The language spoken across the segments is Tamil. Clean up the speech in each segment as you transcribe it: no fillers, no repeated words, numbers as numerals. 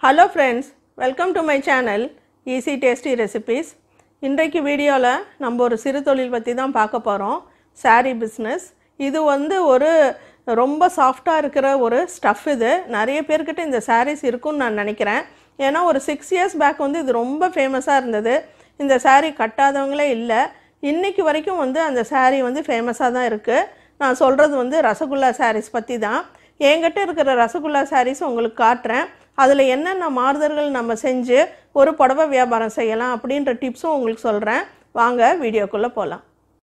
Hello friends, welcome to my channel Easy Tasty Recipes. இன்றைக்கு வீடியோல நம்ம ஒரு சிறு தொழில் பத்தி தான் பார்க்க போறோம். saree business. இது வந்து ஒரு ரொம்ப சாஃப்ட்டா இருக்கிற ஒரு ஸ்டஃப் இது. நிறைய பேர்கிட்ட இந்த sarees இருக்கும்னு நான் நினைக்கிறேன். ஏனா ஒரு 6 years back வந்து இது ரொம்ப ஃபேமஸா இருந்தது. இந்த saree கட்டாதவங்களே இல்ல. இன்னைக்கு வரைக்கும் வந்து அந்த saree வந்து ஃபேமஸா தான் இருக்கு. நான் சொல்றது வந்து ரசகுல்லா sarees பத்தி தான். என்கிட்ட இருக்கிற ரசகுல்லா sarees உங்களுக்கு காட்றேன். அதில் என்னென்ன மாறுதல்கள் நம்ம செஞ்சு ஒரு புடவை வியாபாரம் செய்யலாம் அப்படின்ற டிப்ஸும் உங்களுக்கு சொல்கிறேன். வாங்க வீடியோக்குள்ளே போகலாம்.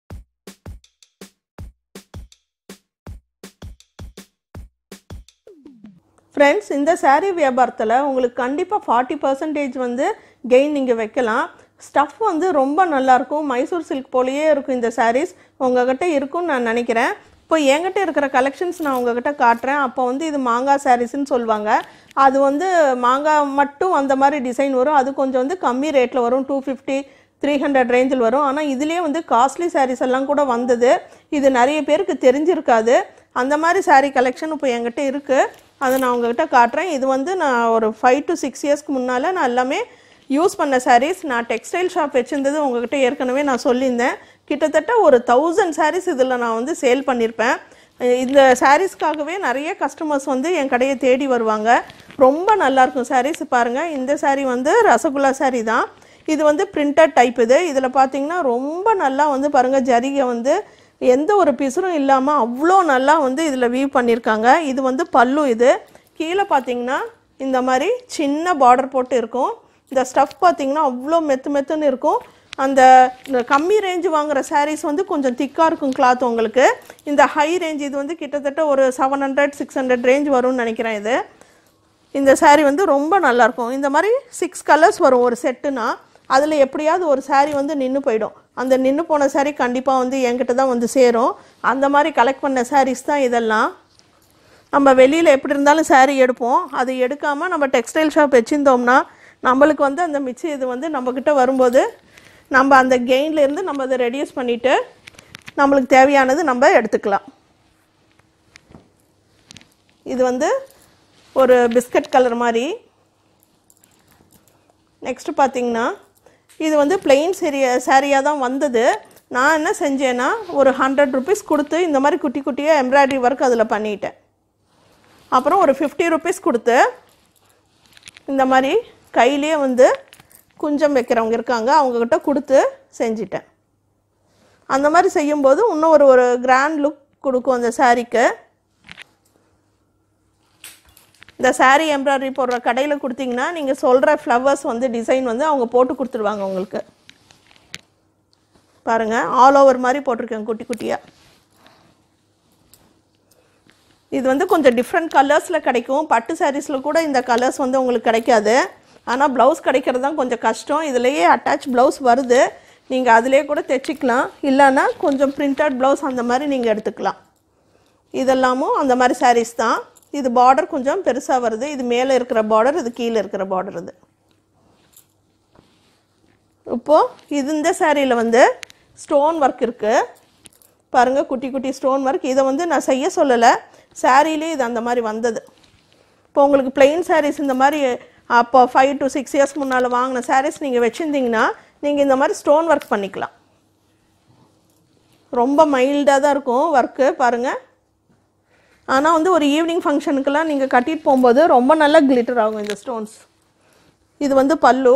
ஃப்ரெண்ட்ஸ், இந்த saree வியாபாரத்தில் உங்களுக்கு கண்டிப்பாக 40% வந்து கெயின் நீங்கள் வைக்கலாம். ஸ்டஃப் வந்து ரொம்ப நல்லாயிருக்கும். மைசூர் சில்க் போலேயே இருக்கும். இந்த sarees உங்கள்கிட்ட இருக்கும்னு நான் நினைக்கிறேன். இப்போ என்கிட்ட இருக்கிற கலெக்ஷன்ஸ் நான் உங்ககிட்ட காட்டுறேன். அப்போ வந்து இது மாங்காய் சாரீஸ்ன்னு சொல்லுவாங்க. அது வந்து மாங்காய் மட்டும் அந்த மாதிரி டிசைன் வரும். அது கொஞ்சம் வந்து கம்மி ரேட்டில் வரும். 250 300 ரேஞ்சில் வரும். ஆனால் இதுலேயே வந்து காஸ்ட்லி சாரீஸ் எல்லாம் கூட வந்தது. இது நிறைய பேருக்கு தெரிஞ்சிருக்காது. அந்த மாதிரி சாரீ கலெக்ஷன் இப்போ என்கிட்ட இருக்குது. அதை நான் உங்ககிட்ட காட்டுறேன். இது வந்து நான் ஒரு 5 to 6 இயர்ஸ்க்கு முன்னால் நான் எல்லாமே யூஸ் பண்ண சாரீஸ். நான் டெக்ஸ்டைல் ஷாப் வச்சுருந்தது உங்ககிட்ட ஏற்கனவே நான் சொல்லியிருந்தேன். கிட்டத்தட்ட ஒரு 1000 சாரீஸ் இதில் நான் வந்து சேல் பண்ணியிருப்பேன். இந்த சாரீஸ்க்காகவே நிறைய கஸ்டமர்ஸ் வந்து என் கடையை தேடி வருவாங்க. ரொம்ப நல்லாயிருக்கும் சாரீஸ். பாருங்கள், இந்த சாரீ வந்து ரசகுல்லா சாரீ தான். இது வந்து பிரிண்டட் டைப். இதில் பார்த்தீங்கன்னா ரொம்ப நல்லா வந்து பாருங்கள், ஜரிகை வந்து எந்த ஒரு பிசுறும் இல்லாமல் அவ்வளோ நல்லா வந்து இதில் வீவ் பண்ணியிருக்காங்க. இது வந்து பல்லு. இது கீழே பார்த்தீங்கன்னா இந்த மாதிரி சின்ன பார்டர் போட்டு இருக்கும். இந்த ஸ்டஃப் பார்த்தீங்கன்னா அவ்வளோ மெத்துன்னு இருக்கும். அந்த கம்மி ரேஞ்சு வாங்குகிற சாரீஸ் வந்து கொஞ்சம் திக்காக இருக்கும் கிளாத் உங்களுக்கு. இந்த ஹை ரேஞ்ச் இது வந்து கிட்டத்தட்ட ஒரு 700 600 ரேஞ்ச் வரும்னு நினைக்கிறேன். இந்த சாரீ வந்து ரொம்ப நல்லாயிருக்கும். இந்த மாதிரி 6 கலர்ஸ் வரும் ஒரு செட்டுனா. அதில் எப்படியாவது ஒரு சாரீ வந்து நின்று போயிடும். அந்த நின்று போன சாரீ கண்டிப்பாக வந்து என்கிட்ட தான் வந்து சேரும். அந்த மாதிரி கலெக்ட் பண்ண சாரீஸ் தான் இதெல்லாம். நம்ம வெளியில் எப்படி இருந்தாலும் சாரீ எடுப்போம். அது எடுக்காமல் நம்ம டெக்ஸ்டைல் ஷாப் வச்சுருந்தோம்னா நம்மளுக்கு வந்து அந்த மிச்சம் இது வந்து நம்மக்கிட்ட வரும்போது நம்ம அந்த கெயின்லேருந்து நம்ம அதை ரெடியூஸ் பண்ணிவிட்டு நம்மளுக்கு தேவையானது நம்ம எடுத்துக்கலாம். இது வந்து ஒரு பிஸ்கட் கலர் மாதிரி. நெக்ஸ்ட்டு பார்த்திங்கன்னா இது வந்து பிளெயின் சாரியாக தான் வந்தது. நான் என்ன செஞ்சேன்னா ஒரு 100 rupees கொடுத்து இந்த மாதிரி குட்டி குட்டியாக எம்ப்ராய்டரி ஒர்க் அதில் பண்ணிட்டேன். அப்புறம் ஒரு 50 rupees கொடுத்து இந்த மாதிரி கையிலே வந்து குஞ்சம் வைக்கிறவங்க இருக்காங்க, அவங்கக்கிட்ட கொடுத்து செஞ்சிட்டேன். அந்த மாதிரி செய்யும்போது இன்னும் ஒரு கிராண்ட் லுக் கொடுக்கும் அந்த சாரீக்கு. இந்த சாரீ எம்ப்ராய்டரி போடுற கடையில் கொடுத்தீங்கன்னா நீங்கள் சொல்கிற ஃப்ளவர்ஸ் வந்து டிசைன் வந்து அவங்க போட்டு கொடுத்துருவாங்க உங்களுக்கு. பாருங்கள், ஆல் ஓவர் மாதிரி போட்டிருக்கேன் குட்டி குட்டியாக. இது வந்து கொஞ்சம் டிஃப்ரெண்ட் கலர்ஸில் கிடைக்கும். பட்டு சாரீஸில் கூட இந்த கலர்ஸ் வந்து உங்களுக்கு கிடைக்காது. ஆனால் ப்ளவுஸ் கிடைக்கிறது தான் கொஞ்சம் கஷ்டம். இதுலேயே அட்டாச் ப்ளவுஸ் வருது. நீங்கள் அதிலே கூட தைச்சிக்கலாம். இல்லைன்னா கொஞ்சம் பிரிண்டட் ப்ளவுஸ் அந்த மாதிரி நீங்கள் எடுத்துக்கலாம். இதெல்லாமும் அந்த மாதிரி சாரீஸ் தான். இது பார்டர் கொஞ்சம் பெருசாக வருது. இது மேலே இருக்கிற பார்டர், இது கீழே இருக்கிற பார்டர். இது இப்போது இந்த சாரியில் வந்து ஸ்டோன் ஒர்க் இருக்குது. பாருங்கள், குட்டி குட்டி ஸ்டோன் ஒர்க். இதை வந்து நான் செய்ய சொல்லலை, சாரியிலே இது அந்த மாதிரி வந்தது. இப்போ உங்களுக்கு பிளெயின் சாரீஸ் இந்த மாதிரி அப்போ 5 to 6 இயர்ஸ் முன்னால் வாங்கின சாரீஸ் நீங்கள் வச்சுருந்தீங்கன்னா நீங்கள் இந்த மாதிரி ஸ்டோன் ஒர்க் பண்ணிக்கலாம். ரொம்ப மைல்டாக தான் இருக்கும் ஒர்க்கு. பாருங்கள், ஆனால் வந்து ஒரு ஈவினிங் ஃபங்க்ஷனுக்கெல்லாம் நீங்கள் கட்டிட்டு போகும்போது ரொம்ப நல்லா கிளிட்டர் ஆகும் இந்த ஸ்டோன்ஸ். இது வந்து பல்லு.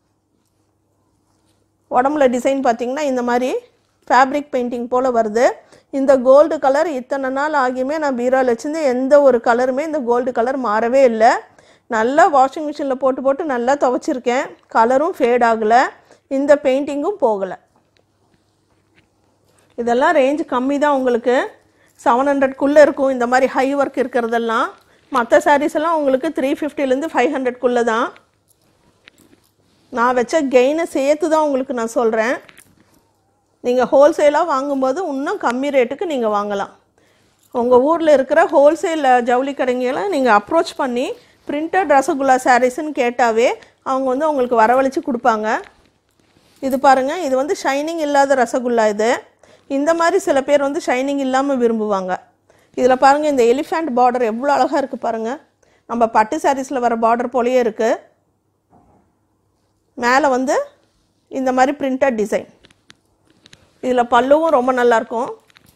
உடம்புல டிசைன் பார்த்திங்கன்னா இந்த மாதிரி ஃபேப்ரிக் பெயிண்டிங் போல் வருது. இந்த கோல்டு கலர் இத்தனை நாள் ஆகியுமே நான் பீரோவில் வச்சுருந்து எந்த ஒரு கலருமே இந்த கோல்டு கலர் மாறவே இல்லை. நல்லா வாஷிங் மிஷினில் போட்டு நல்லா துவைச்சிருக்கேன். கலரும் ஃபேட் ஆகலை, இந்த பெயிண்டிங்கும் போகலை. இதெல்லாம் ரேஞ்ச் கம்மி தான். உங்களுக்கு 700க்குள்ளே இருக்கும் இந்த மாதிரி ஹை ஒர்க் இருக்கிறதெல்லாம். மற்ற சாரீஸ் எல்லாம் உங்களுக்கு 350லேருந்து 500க்குள்ளே தான். நான் வச்ச கெயினை சேர்த்து தான் உங்களுக்கு நான் சொல்கிறேன். நீங்கள் ஹோல்சேலாக வாங்கும்போது இன்னும் கம்மி ரேட்டுக்கு நீங்கள் வாங்கலாம். உங்கள் ஊரில் இருக்கிற ஹோல்சேல் ஜவுளி கடைங்களை நீங்கள் அப்ரோச் பண்ணி பிரிண்டட் ரசகுல்லா சாரீஸ்ன்னு கேட்டாவே அவங்க வந்து உங்களுக்கு வரவழைச்சி கொடுப்பாங்க. இது பாருங்கள், இது வந்து ஷைனிங் இல்லாத ரசகுல்லா. இந்த மாதிரி சில பேர் வந்து ஷைனிங் இல்லாமல் விரும்புவாங்க. இதில் பாருங்கள், இந்த எலிஃபண்ட் பார்டர் எவ்வளோ அழகாக இருக்குது பாருங்கள். நம்ம பட்டு சாரீஸில் வர பார்டர் போலயே இருக்குது. மேலே வந்து இந்த மாதிரி பிரிண்டட் டிசைன். இதில் பல்லுவும் ரொம்ப நல்லாயிருக்கும்.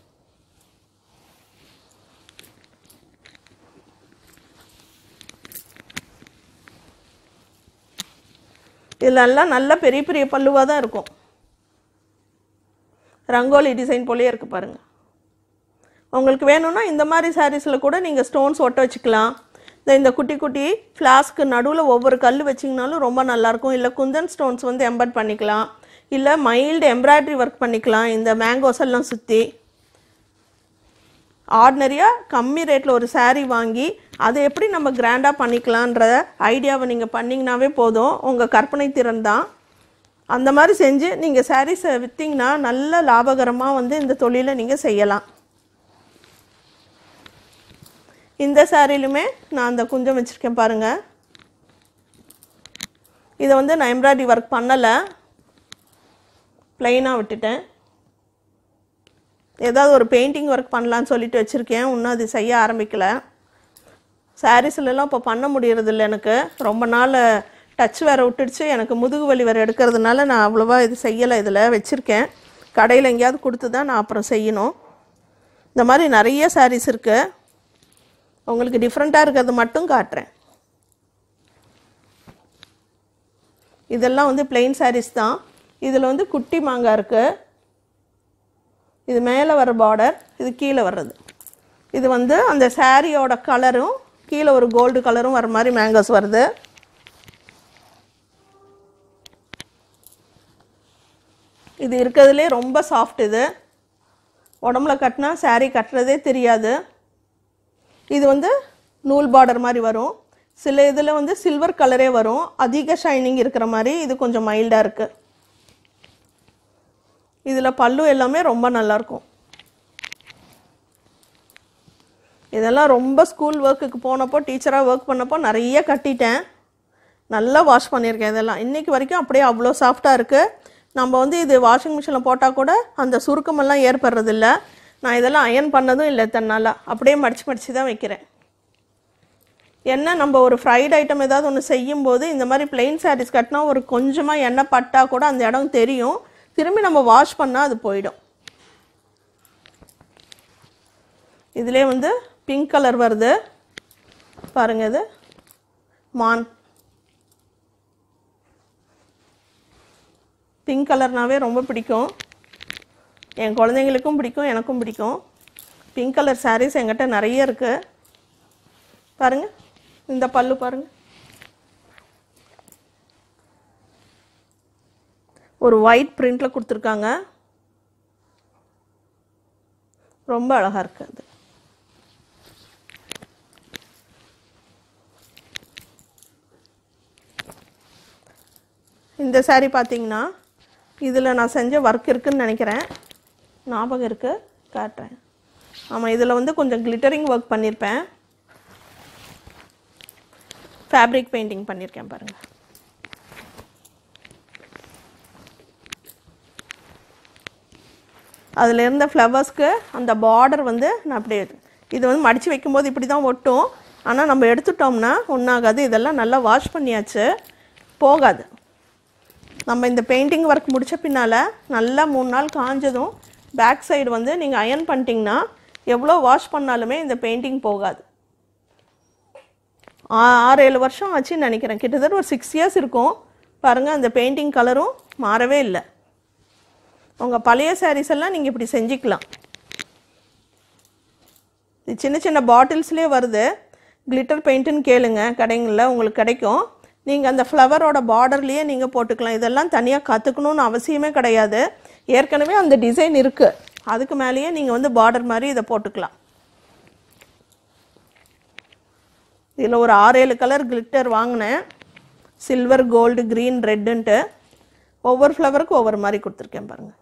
இதெல்லாம் நல்ல பெரிய பெரிய பல்லுவாக தான் இருக்கும். ரங்கோலி டிசைன் போலயே இருக்குது பாருங்கள். உங்களுக்கு வேணும்னா இந்த மாதிரி சாரீஸில் கூட நீங்கள் ஸ்டோன்ஸ் ஒட்ட வச்சுக்கலாம். இந்த குட்டி குட்டி ஃப்ளாஸ்க்கு நடுவில் ஒவ்வொரு கல் வச்சிங்கனாலும் ரொம்ப நல்லாயிருக்கும். இல்லை குந்தன் ஸ்டோன்ஸ் வந்து எம்பர்ட் பண்ணிக்கலாம். இல்லை மைல்டு எம்ப்ராய்டரி ஒர்க் பண்ணிக்கலாம். இந்த மேங்கோஸ் எல்லாம் சுற்றி ஆர்டினரியாக கம்மி ரேட்டில் ஒரு சாரீ வாங்கி அதை எப்படி நம்ம கிராண்டாக பண்ணிக்கலான்ற ஐடியாவை நீங்கள் பண்ணிங்கனாவே போதும். உங்கள் கற்பனை திறன் தான். அந்த மாதிரி செஞ்சு நீங்கள் சாரீஸை விற்றீங்கன்னா நல்ல லாபகரமாக வந்து இந்த தொழிலை நீங்கள் செய்யலாம். இந்த சாரிலுமே நான் அந்த குஞ்சம் வச்சுருக்கேன் பாருங்கள். இதை வந்து நான் எம்ப்ராய்டரி ஒர்க் பண்ணலை, ப்ளைனாக விட்டுட்டேன். ஏதாவது ஒரு பெயிண்டிங் ஒர்க் பண்ணலான்னு சொல்லிட்டு வச்சுருக்கேன். இன்னும் அது செய்ய ஆரம்பிக்கலை. சாரீஸ்லாம் இப்போ பண்ண முடியறதில்ல. எனக்கு ரொம்ப நாள் டச் வேறு விட்டுடுச்சு. எனக்கு முதுகு வலி வேறு எடுக்கிறதுனால நான் அவ்வளோவா இது செய்யலை. இதில் வச்சுருக்கேன். கடையில் எங்கேயாவது கொடுத்து தான் நான் அப்புறம் செய்யணும். இந்த மாதிரி நிறைய சாரீஸ் இருக்குது. உங்களுக்கு டிஃப்ரெண்ட்டாக இருக்கிறது மட்டும் காட்டுறேன். இதெல்லாம் வந்து பிளெயின் சாரீஸ் தான். இதில் வந்து குட்டி மாங்காய் இருக்குது. இது மேலே வர பார்டர், இது கீழே வர்றது. இது வந்து அந்த சாரியோட கலரும் கீழே ஒரு கோல்டு கலரும் வர மாதிரி மேங்கோஸ் வருது. இது இருக்கிறதுலே ரொம்ப சாஃப்ட். இது உடம்புல கட்டினா சாரீ கட்டுறதே தெரியாது. இது வந்து நூல் பார்டர் மாதிரி வரும். சில இதில் வந்து சில்வர் கலரே வரும். அதிக ஷைனிங் இருக்கிற மாதிரி. இது கொஞ்சம் மைல்டாக இருக்குது. இதில் பல்லு எல்லாமே ரொம்ப நல்லாயிருக்கும். இதெல்லாம் ரொம்ப ஸ்கூல் ஒர்க்குக்கு போனப்போ டீச்சராக ஒர்க் பண்ணப்போ நிறைய கட்டிட்டேன். நல்லா வாஷ் பண்ணியிருக்கேன். இதெல்லாம் இன்றைக்கி வரைக்கும் அப்படியே அவ்வளோ சாஃப்டாக இருக்குது. நம்ம வந்து இது வாஷிங் மிஷினில் போட்டால் கூட அந்த சுருக்கமெல்லாம் ஏற்படுறதில்ல. நான் இதெல்லாம் அயன் பண்ணதும் இல்லை. தன்னால் அப்படியே மடித்து தான் வைக்கிறேன். என்ன நம்ம ஒரு ஃப்ரைட் ஐட்டம் ஏதாவது ஒன்று செய்யும்போது இந்த மாதிரி பிளெயின் சாரீஸ் கட்டினா ஒரு கொஞ்சமாக எண்ணெய் பட்டால் கூட அந்த இடம் தெரியும். திரும்பி நம்ம வாஷ் பண்ணால் அது போயிடும். இதிலே வந்து பிங்க் கலர் வருது பாருங்கள். இது மான் பிங்க் கலர்னாவே ரொம்ப பிடிக்கும். என் குழந்தைங்களுக்கும் பிடிக்கும், எனக்கும் பிடிக்கும். பிங்க் கலர் சாரீஸ் என்கிட்ட நிறைய இருக்குது பாருங்கள். இந்த பல்லு பாருங்கள். ஒரு ஒயிட் பிரிண்டில் கொடுத்துருக்காங்க. ரொம்ப அழகாக இருக்குது. அது இந்த சாரீ பார்த்தீங்கன்னா இதில் நான் செஞ்ச ஒர்க் இருக்குதுன்னு நினைக்கிறேன். ஞாபகம் இருக்குது, காட்டுறேன். ஆமாம், இதில் வந்து கொஞ்சம் கிளிட்டரிங் ஒர்க் பண்ணியிருப்பேன். ஃபேப்ரிக் பெயிண்டிங் பண்ணியிருக்கேன் பாருங்கள். அதில் இருந்த ஃப்ளவர்ஸ்க்கு அந்த பார்டர் வந்து நான் அப்படியே இது வந்து மடித்து வைக்கும்போது இப்படி தான் ஒட்டும். ஆனால் நம்ம எடுத்துட்டோம்னா ஒன்றாகாது. இதெல்லாம் நல்லா வாஷ் பண்ணியாச்சு, போகாது. நம்ம இந்த பெயிண்டிங் ஒர்க் முடித்த பின்னால் நல்லா 3 நாள் காஞ்சதும் பேக் சைடு வந்து நீங்கள் அயன் பண்ணிட்டீங்கன்னா எவ்வளோ வாஷ் பண்ணாலுமே இந்த பெயிண்டிங் போகாது. 6-7 வருஷம் ஆச்சுன்னு நினைக்கிறேன். கிட்டத்தட்ட ஒரு 6 இயர்ஸ் இருக்கும் பாருங்கள். அந்த பெயிண்டிங் கலரும் மாறவே இல்லை. உங்கள் பழைய சாரீஸ் எல்லாம் நீங்கள் இப்படி செஞ்சுக்கலாம். இது சின்ன சின்ன பாட்டில்ஸ்லேயே வருது. கிளிட்டர் பெயிண்ட்டுன்னு கேளுங்க, கடைங்களில் உங்களுக்கு கிடைக்கும். நீங்கள் அந்த ஃப்ளவரோட பார்டர்லேயே நீங்கள் போட்டுக்கலாம். இதெல்லாம் தனியாக கற்றுக்கணுன்னு அவசியமே கிடையாது. ஏற்கனவே அந்த டிசைன் இருக்குது. அதுக்கு மேலேயே நீங்கள் வந்து பார்டர் மாதிரி இதை போட்டுக்கலாம். இதில் ஒரு 6-7 கலர் கிளிட்டர் வாங்கினேன். சில்வர், கோல்டு, க்ரீன், ரெட்டுன்ட்டு ஒவ்வொரு ஃப்ளவருக்கும் ஒவ்வொரு மாதிரி கொடுத்துருக்கேன் பாருங்கள்.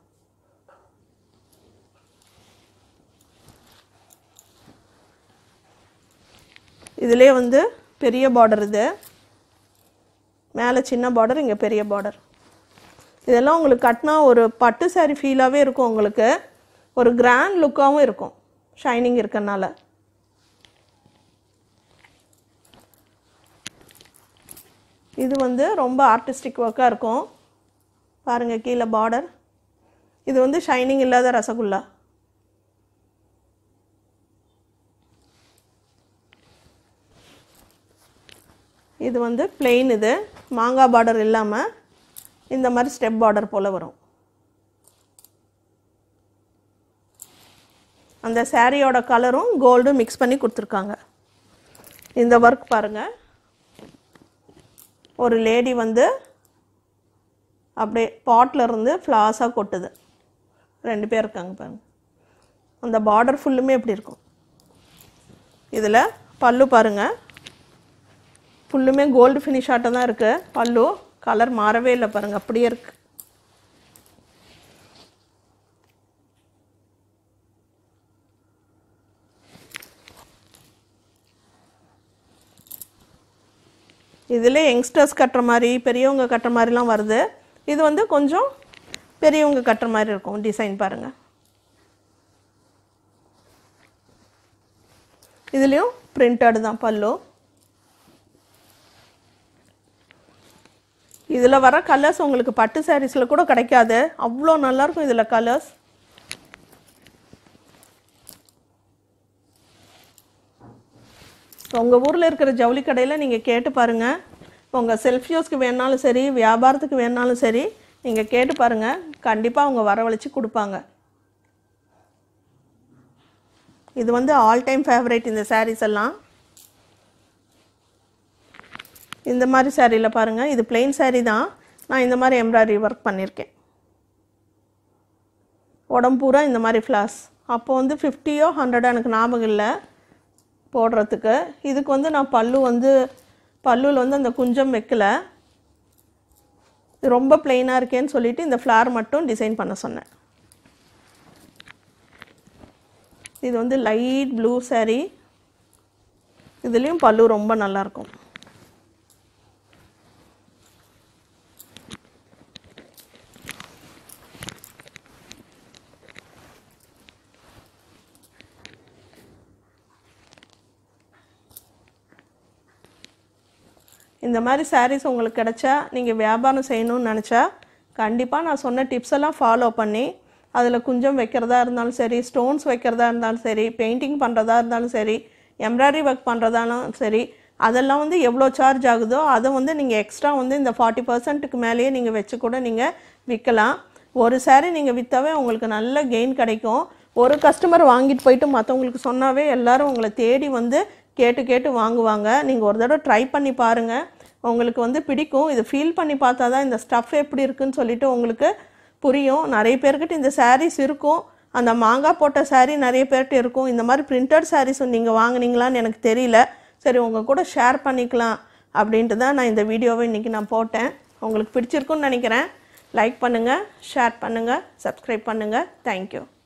இதிலே வந்து பெரிய பார்டர், இது மேலே சின்ன பார்டர், இங்கே பெரிய பார்டர். இதெல்லாம் உங்களுக்கு கட்டினா ஒரு பட்டு சாரி ஃபீலாகவே இருக்கும். உங்களுக்கு ஒரு கிராண்ட் லுக்காகவும் இருக்கும் ஷைனிங் இருக்கனால. இது வந்து ரொம்ப ஆர்டிஸ்டிக் ஒர்க்கா இருக்கும் பாருங்க கீழ border இது வந்து ஷைனிங் இல்லாத ரசகுல்லா இது வந்து plain இது மாங்கா border இல்லாம இந்த மாதிரி ஸ்டெப் border போல வரும் அந்த சாரியோட கலரும் கோல்டும் mix பண்ணி கொடுத்திருக்காங்க இந்த வர்க் பாருங்க ஒரு லேடி வந்து அப்படியே பாட்ல இருந்து ஃப்ளாஸா கொட்டுது ரெண்டு பேர் இருக்காங்க பாருங்க அந்த border ஃபுல்லுமே இப்படி இருக்கும் இதுல பல்லு பாருங்க ஃபுல்லுமே கோல்ட் ஃபினிஷ் ஆட்ட தான் இருக்கு பல்லு கலர் மாறவே இல்ல பாருங்க அப்படியே இருக்கு இதுல யங்ஸ்டர்ஸ் கட்டற மாதிரி பெரியவங்க கட்டற மாதிரிலாம் வருது இது வந்து கொஞ்சம் பெரியவங்க கட்டற மாதிரி இருக்கும் டிசைன் பாருங்க இதுலயும் பிரிண்டட் தான் பல்லு இதுல வர கலர்ஸ் உங்களுக்கு பட்டு சாரீஸ்ல கூட கிடைக்காது அவ்ளோ நல்லா இருக்கும் இதுல கலர்ஸ் உங்க ஊர்ல இருக்கிற ஜவுளி கடையில நீங்க கேட்டு பாருங்க உங்க செல்ஃப் யூஸ்க்கு வேணாலும் சரி வியாபாரத்துக்கு வேணாலும் சரி நீங்க கேட்டு பாருங்க கண்டிப்பா அவங்க வரவழைச்சு கொடுப்பாங்க இது வந்து ஆல் டைம் ஃபேவரட் இந்த sarees எல்லாம் இந்த மாதிரி சாரில பாருங்க இது plain saree தான் நான் இந்த மாதிரி எம்ப்ராய்டரி வர்க் பண்ணிருக்கேன் உடம்பூரா இந்த மாதிரி ஃப்ளாஸ் அப்போ வந்து 50 ஓ 100 எனக்கு ஞாபகம் இல்ல போடுறதுக்கு இதுக்கு வந்து நான் பல்லுல வந்து அந்த குஞ்சம் வைக்கல இது ரொம்ப plain-ஆ இருக்கேன்னு சொல்லிட்டு இந்த ஃப்ளவர் மட்டும் டிசைன் பண்ண சொன்னேன் இது வந்து லைட் ப்ளூ saree இதுலயும் பல்லு ரொம்ப நல்லா இருக்கும் இந்த மாதிரி sarees உங்களுக்கு கிடைச்சா நீங்க வியாபாரம் செய்யணும்னு நினைச்சா கண்டிப்பா நான் சொன்ன டிப்ஸ் எல்லாம் ஃபாலோ பண்ணி அதுல குஞ்சம் வைக்கிறதா இருந்தாலும் சரி ஸ்டோன்ஸ் வைக்கிறதா இருந்தாலும் சரி பெயிண்டிங் பண்றதா இருந்தாலும் சரி எம்ப்ராய்டரி வர்க் பண்றதாலும் சரி அதெல்லாம் வந்து எவ்வளவு சார்ஜ் ஆகுதோ அத வந்து நீங்க எக்ஸ்ட்ரா வந்து இந்த 40% க்கு மேலயே நீங்க வெச்சு கூட நீங்க விக்கலாம் ஒரு saree நீங்க வித்தாவே உங்களுக்கு நல்ல கெயின் கிடைக்கும் ஒரு கஸ்டமர் வாங்கிட்டு போய்ட்டு மத்தவங்களுக்கு சொன்னாவே எல்லாரும் உங்களை தேடி வந்து கேட்டு வாங்குவாங்க நீங்க ஒரு தடவை ட்ரை பண்ணி பாருங்க உங்களுக்கு வந்து பிடிக்கும் இது ஃபீல் பண்ணி பார்த்தா தான் இந்த ஸ்டஃப் எப்படி இருக்குன்னு சொல்லிட்டு உங்களுக்கு புரியும் நிறைய பேர்கிட்ட இந்த sarees இருக்கும் அந்த மாங்கா போட்ட saree நிறைய பேர்ட்ட இருக்கும் இந்த மாதிரி printed sarees நீங்க வாங்குனீங்களான்னு எனக்கு தெரியல சரி உங்க கூட ஷேர் பண்ணிக்கலாம் அப்படின்ட்டு தான் நான் இந்த வீடியோவை இன்னைக்கு நான் போட்டேன் உங்களுக்கு பிடிச்சிருக்கும்னு நினைக்கிறேன் லைக் பண்ணுங்க ஷேர் பண்ணுங்க Subscribe பண்ணுங்க Thank you